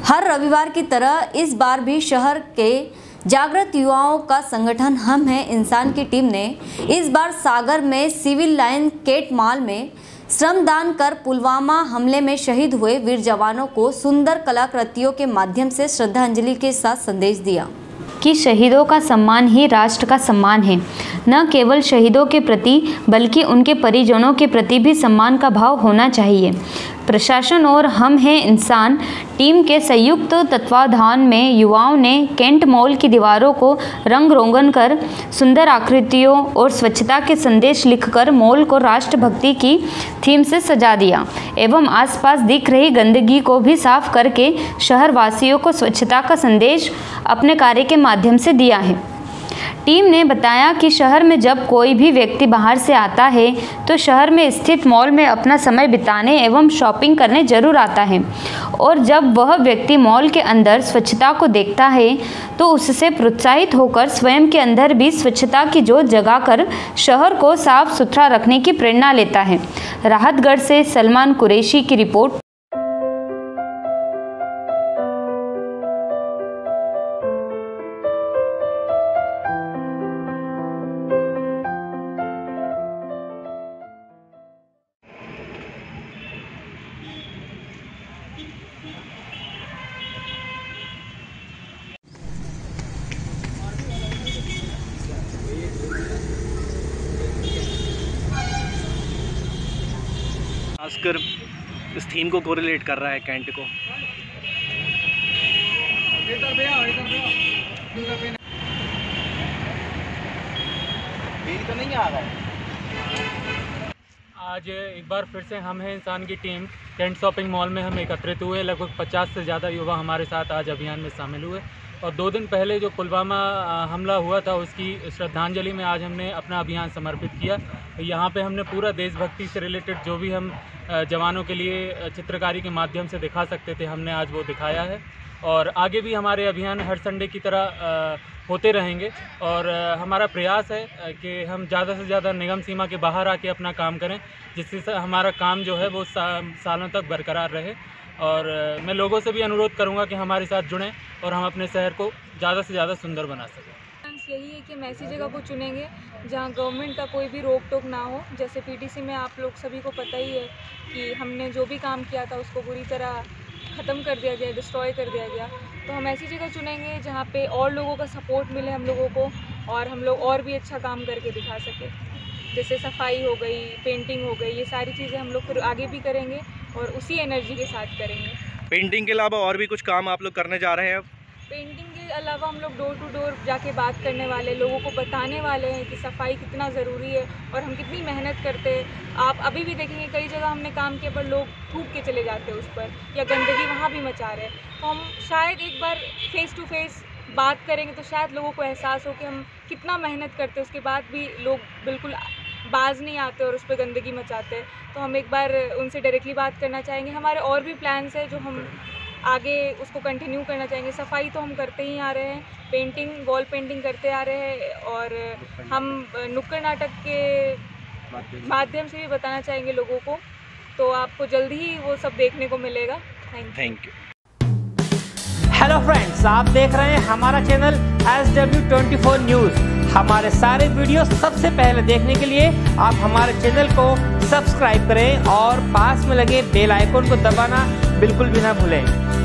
हर रविवार की तरह इस बार भी शहर के जागृत युवाओं का संगठन हम हैं इंसान की टीम ने इस बार सागर में सिविल लाइन केट मॉल में श्रमदान कर पुलवामा हमले में शहीद हुए वीर जवानों को सुंदर कलाकृतियों के माध्यम से श्रद्धांजलि के साथ संदेश दिया कि शहीदों का सम्मान ही राष्ट्र का सम्मान है। न केवल शहीदों के प्रति बल्कि उनके परिजनों के प्रति भी सम्मान का भाव होना चाहिए। प्रशासन और हम हैं इंसान टीम के संयुक्त तत्वाधान में युवाओं ने केंट मॉल की दीवारों को रंग रोगन कर सुंदर आकृतियों और स्वच्छता के संदेश लिखकर मॉल को राष्ट्रभक्ति की थीम से सजा दिया एवं आसपास दिख रही गंदगी को भी साफ करके शहर वासियों को स्वच्छता का संदेश अपने कार्य के माध्यम से दिया है। टीम ने बताया कि शहर में जब कोई भी व्यक्ति बाहर से आता है तो शहर में स्थित मॉल में अपना समय बिताने एवं शॉपिंग करने जरूर आता है और जब वह व्यक्ति मॉल के अंदर स्वच्छता को देखता है तो उससे प्रोत्साहित होकर स्वयं के अंदर भी स्वच्छता की जोत जगाकर शहर को साफ सुथरा रखने की प्रेरणा लेता है। राहतगढ़ से सलमान कुरैशी की रिपोर्ट। खासकर इस थीम को कोरिलेट कर रहा है कैंट को। तो नहीं आ रहा है। आज एक बार फिर से हम हैं इंसान की टीम कैंट शॉपिंग मॉल में हम एकत्रित हुए। लगभग 50 से ज़्यादा युवा हमारे साथ आज अभियान में शामिल हुए और 2 दिन पहले जो पुलवामा हमला हुआ था उसकी श्रद्धांजलि में आज हमने अपना अभियान समर्पित किया। यहाँ पे हमने पूरा देशभक्ति से रिलेटेड जो भी हम जवानों के लिए चित्रकारी के माध्यम से दिखा सकते थे हमने आज वो दिखाया है और आगे भी हमारे अभियान हर संडे की तरह होते रहेंगे और हमारा प्रयास है कि हम ज़्यादा से ज़्यादा निगम सीमा के बाहर आके अपना काम करें जिससे हमारा काम जो है वो सालों तक बरकरार रहे। और मैं लोगों से भी अनुरोध करूंगा कि हमारे साथ जुड़ें और हम अपने शहर को ज़्यादा से ज़्यादा सुंदर बना सकें। यही है कि हम ऐसी जगह को चुनेंगे जहां गवर्नमेंट का कोई भी रोक टोक ना हो। जैसे पीटीसी में आप लोग सभी को पता ही है कि हमने जो भी काम किया था उसको पूरी तरह ख़त्म कर दिया गया, डिस्ट्रॉय कर दिया गया। तो हम ऐसी जगह चुनेंगे जहाँ पे और लोगों का सपोर्ट मिले हम लोगों को और हम लोग और भी अच्छा काम करके दिखा सकें। जैसे सफाई हो गई, पेंटिंग हो गई, ये सारी चीज़ें हम लोग फिर आगे भी करेंगे और उसी एनर्जी के साथ करेंगे। पेंटिंग के अलावा और भी कुछ काम आप लोग करने जा रहे हैं? पेंटिंग के अलावा हम लोग डोर टू डोर जाके बात करने वाले, लोगों को बताने वाले हैं कि सफाई कितना ज़रूरी है और हम कितनी मेहनत करते हैं। आप अभी भी देखेंगे कई जगह हमने काम किया पर लोग थूक के चले जाते हैं उस पर या गंदगी वहाँ भी मचा रहे हैं। तो हम शायद एक बार फेस टू फेस बात करेंगे तो शायद लोगों को एहसास हो कि हम कितना मेहनत करते हैं, उसके बाद भी लोग बिल्कुल बाज नहीं आते और उस पर गंदगी मचाते हैं। तो हम एक बार उनसे डायरेक्टली बात करना चाहेंगे। हमारे और भी प्लान्स हैं जो हम आगे उसको कंटिन्यू करना चाहेंगे। सफाई तो हम करते ही आ रहे हैं, पेंटिंग, वॉल पेंटिंग करते आ रहे हैं और हम नुक्कड़ नाटक के माध्यम से भी बताना चाहेंगे लोगों को। तो आपको जल्दी ही वो सब देखने को मिलेगा। Thank you. हेलो फ्रेंड्स, आप देख रहे हैं हमारा चैनल SW24 न्यूज़। हमारे सारे वीडियो सबसे पहले देखने के लिए आप हमारे चैनल को सब्सक्राइब करें और पास में लगे बेल आइकन को दबाना बिल्कुल भी ना भूलें।